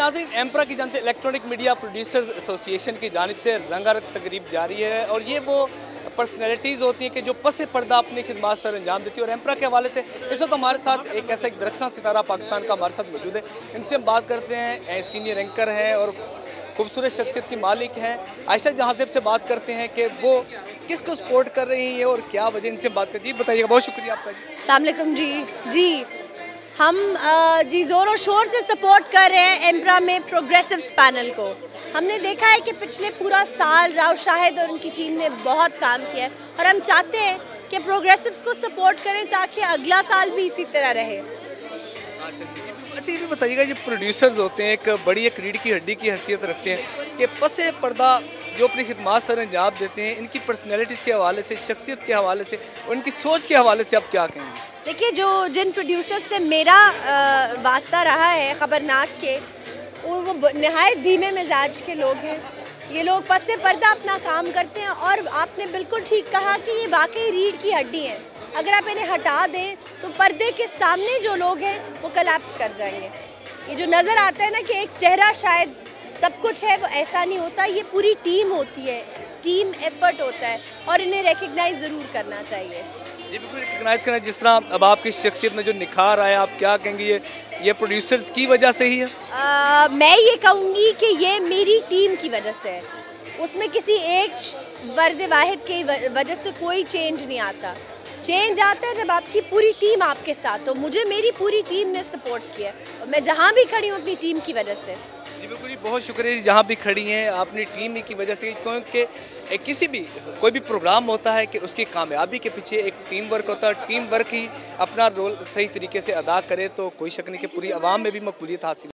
नाज़रीन, एम्प्रा की जानिब से इलेक्ट्रॉनिक मीडिया प्रोड्यूसर्स एसोसिएशन की जानिब से रंगारंग तकरीब जारी है और ये वो पर्सनैलिटीज़ होती हैं कि जो पसे पर्दा अपनी खिदमत सर अंजाम देती है। और एम्प्रा के हवाले से इस वक्त हमारे साथ एक ऐसा एक दरख्शां सितारा पाकिस्तान का हमारे साथ मौजूद है। इनसे हम बात करते हैं। सीनियर एंकर हैं और खूबसूरत शख्सियत की मालिक हैं। आयशा जहाँ से बात करते हैं कि वो किसको सपोर्ट कर रही हैं और क्या वजह, इनसे बात करती है। बताइएगा। बहुत शुक्रिया आपका। अस्सलाम वालेकुम जी हम जी ज़ोर शोर से सपोर्ट कर रहे हैं एम्प्रा में प्रोग्रेसिव्स पैनल को। हमने देखा है कि पिछले पूरा साल राव शाहिद और उनकी टीम ने बहुत काम किया है और हम चाहते हैं कि प्रोग्रेसिव्स को सपोर्ट करें ताकि अगला साल भी इसी तरह रहे। अच्छा, ये भी बताइएगा, जो प्रोड्यूसर्स होते हैं एक बड़ी एक रीढ़ की हड्डी की हैसियत रखते हैं कि पसे पर्दा जो अपनी खिदमत सर अंजाम देते हैं, इनकी पर्सनैलिटीज़ के हवाले से, शख्सियत के हवाले से, उनकी सोच के हवाले से आप क्या कहेंगे? देखिए, जिन प्रोड्यूसर्स से मेरा वास्ता रहा है खबरनाक के, वो नहायत धीमे मिजाज के लोग हैं। ये लोग पसे पर्दा अपना काम करते हैं और आपने बिल्कुल ठीक कहा कि ये वाकई रीढ़ की हड्डी है। अगर आप इन्हें हटा दें तो पर्दे के सामने जो लोग हैं वो कोलैप्स कर जाएंगे। ये जो नज़र आता है ना कि एक चेहरा शायद सब कुछ है, वो ऐसा नहीं होता। ये पूरी टीम होती है, टीम एफर्ट होता है और इन्हें रिकग्नाइज ज़रूर करना चाहिए। ये बिल्कुल रिकग्नाइज करना। जिस तरह अब आपकी शख्सियत में जो निखार आया, आप क्या कहेंगे ये प्रोड्यूसर्स की वजह से ही है? मैं ये कहूँगी कि ये मेरी टीम की वजह से है। उसमें किसी एक वर्द वाहिद की वजह से कोई चेंज नहीं आता। चेंज आता है जब आपकी पूरी टीम आपके साथ हो। मुझे मेरी पूरी टीम ने सपोर्ट किया और मैं जहाँ भी खड़ी हूँ अपनी टीम की वजह से। जी बिल्कुल जी, बहुत शुक्रिया। जहाँ भी खड़ी हैं अपनी टीम की वजह से, क्योंकि किसी भी कोई भी प्रोग्राम होता है कि उसकी कामयाबी के पीछे एक टीम वर्क होता है। टीम वर्क ही अपना रोल सही तरीके से अदा करे तो कोई शक नहीं कि पूरी आवाम में भी मकबूलियत हासिल